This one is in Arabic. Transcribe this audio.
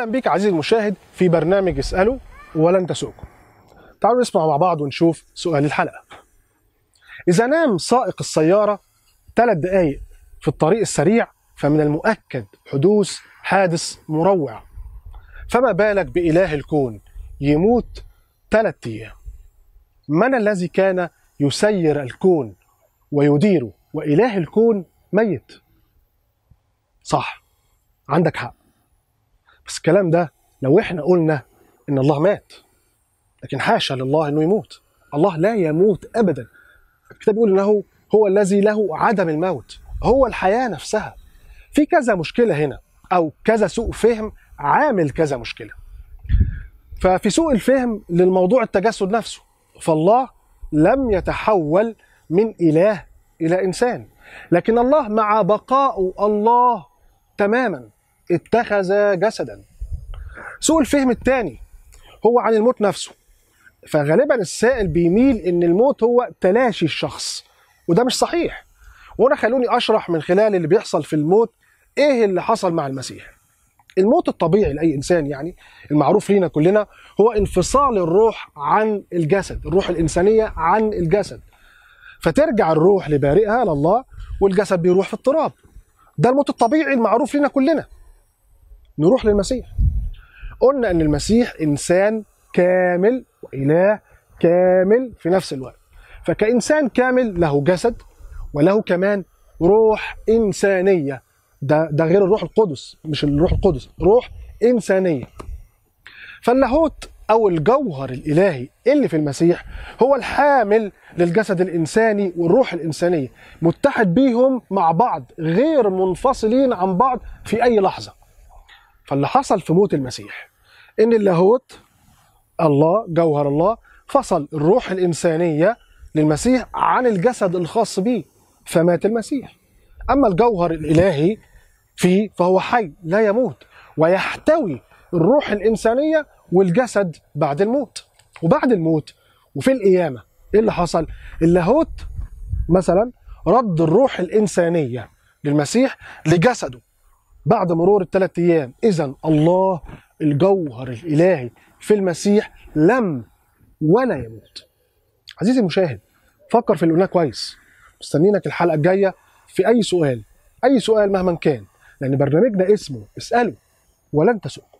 أهلا بك عزيزي المشاهد في برنامج اسأله ولن تسؤكم. تعالوا نسمع مع بعض ونشوف سؤال الحلقة. إذا نام سائق السيارة 3 دقايق في الطريق السريع فمن المؤكد حدوث حادث مروع، فما بالك بإله الكون يموت 3 أيام؟ من الذي كان يسير الكون ويديره وإله الكون ميت؟ صح، عندك حق، بس الكلام ده لو احنا قلنا ان الله مات، لكن حاشا لله انه يموت. الله لا يموت ابدا. الكتاب يقول انه هو الذي له عدم الموت، هو الحياة نفسها. في كذا مشكلة هنا او كذا سوء فهم عامل كذا مشكلة. ففي سوء الفهم للموضوع التجسد نفسه، فالله لم يتحول من إله إلى إنسان، لكن الله مع بقاء الله تماما اتخذ جسدا. سوء الفهم الثاني هو عن الموت نفسه، فغالبا السائل بيميل ان الموت هو تلاشي الشخص، وده مش صحيح. وانا خلوني اشرح من خلال اللي بيحصل في الموت ايه اللي حصل مع المسيح. الموت الطبيعي لاي انسان، يعني المعروف لينا كلنا، هو انفصال الروح عن الجسد، الروح الانسانيه عن الجسد، فترجع الروح لبارئها لله والجسد بيروح في التراب. ده الموت الطبيعي المعروف لنا كلنا. نروح للمسيح. قلنا ان المسيح انسان كامل واله كامل في نفس الوقت، فكإنسان كامل له جسد وله كمان روح انسانيه. ده غير الروح القدس، مش الروح القدس، روح انسانيه. فاللاهوت او الجوهر الالهي اللي في المسيح هو الحامل للجسد الانساني والروح الانسانيه، متحد بيهم مع بعض، غير منفصلين عن بعض في اي لحظه. فاللي حصل في موت المسيح ان اللاهوت الله جوهر الله فصل الروح الانسانيه للمسيح عن الجسد الخاص به، فمات المسيح. اما الجوهر الالهي فيه فهو حي لا يموت، ويحتوي الروح الانسانيه والجسد بعد الموت. وبعد الموت وفي القيامه ايه اللي حصل؟ اللاهوت مثلا رد الروح الانسانيه للمسيح لجسده بعد مرور ال3 أيام. إذا الله الجوهر الإلهي في المسيح لم ولا يموت. عزيزي المشاهد، فكر في اللي قلناه كويس. مستنينك الحلقة الجاية في أي سؤال، أي سؤال مهما كان، لأن برنامجنا اسمه اسأله ولن تسؤ.